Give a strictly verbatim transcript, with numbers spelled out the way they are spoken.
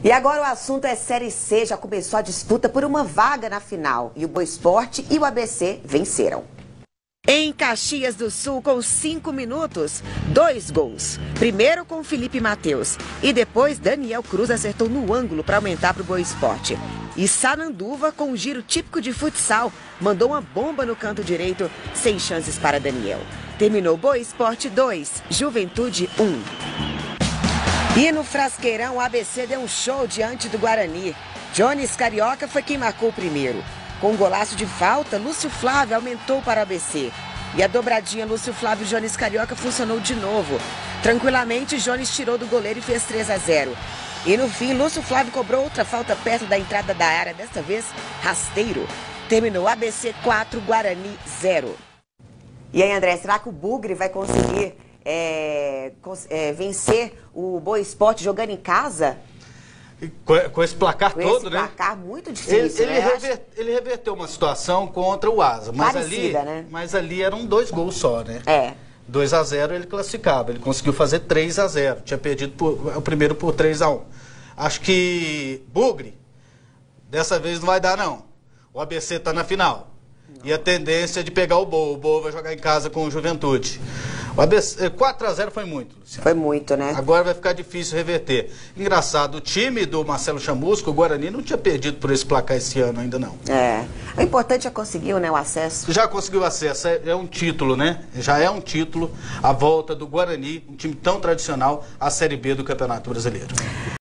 E agora o assunto é Série C, já começou a disputa por uma vaga na final. E o Boa Esporte e o A B C venceram. Em Caxias do Sul, com cinco minutos, dois gols. Primeiro com Felipe Matheus e depois Daniel Cruz acertou no ângulo para aumentar para o Boa Esporte. E Sananduva, com um giro típico de futsal, mandou uma bomba no canto direito, sem chances para Daniel. Terminou Boa Esporte dois, Juventude um. E no Frasqueirão, o A B C deu um show diante do Guarani. Jones Carioca foi quem marcou o primeiro. Com um golaço de falta, Lúcio Flávio aumentou para o A B C. E a dobradinha Lúcio Flávio e Jones Carioca funcionou de novo. Tranquilamente, Jones tirou do goleiro e fez três a zero. E no fim, Lúcio Flávio cobrou outra falta perto da entrada da área, desta vez rasteiro. Terminou A B C quatro, Guarani zero. E aí, André, será que o Bugre vai conseguir é, é, vencer o Boa Esporte jogando em casa? Com, com esse placar com todo, esse né? placar muito difícil, ele, ele, né? rever, ele reverteu uma situação contra o Asa, mas, Parecida, ali, né? mas ali eram dois gols só, né? É. dois a zero ele classificava, ele conseguiu fazer três a zero, tinha perdido por, o primeiro por três a um. Acho que Bugre, dessa vez não vai dar não. O A B C está na final. Não. E a tendência é de pegar o Boa. O Boa vai jogar em casa com o Juventude. O A B C, quatro a zero foi muito, Luciano. Foi muito, né? Agora vai ficar difícil reverter. Engraçado, o time do Marcelo Chamusco, o Guarani, não tinha perdido por esse placar esse ano ainda não. É. O importante é conseguir, né, o acesso. Já conseguiu acesso, é, é um título, né? Já é um título a volta do Guarani, um time tão tradicional, à Série B do Campeonato Brasileiro.